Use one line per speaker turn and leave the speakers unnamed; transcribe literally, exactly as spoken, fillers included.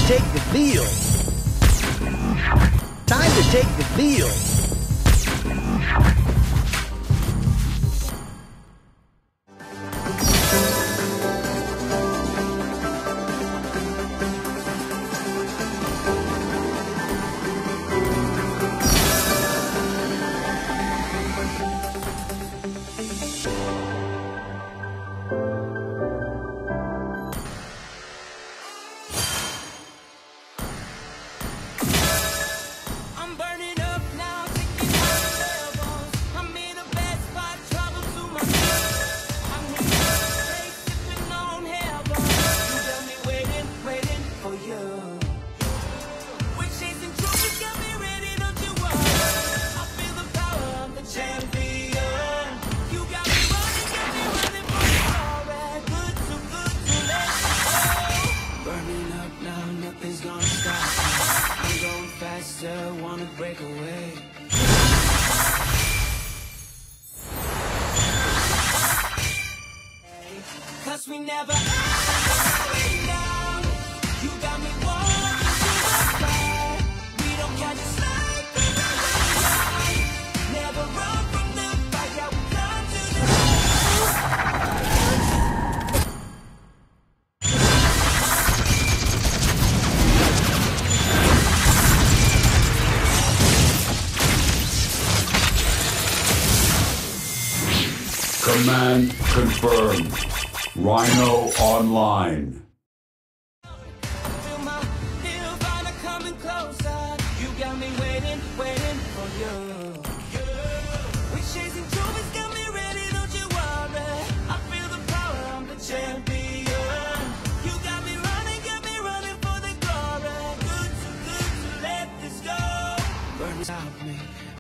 take the field. Time to take the field.
Wanna break away. Cause we never down. You got me walking to the sky. We don't catch a slide. Never run from the fight. Yeah, we come to
Command confirmed. Rhino online.
feel my feel coming closer. You got me waiting, waiting for you.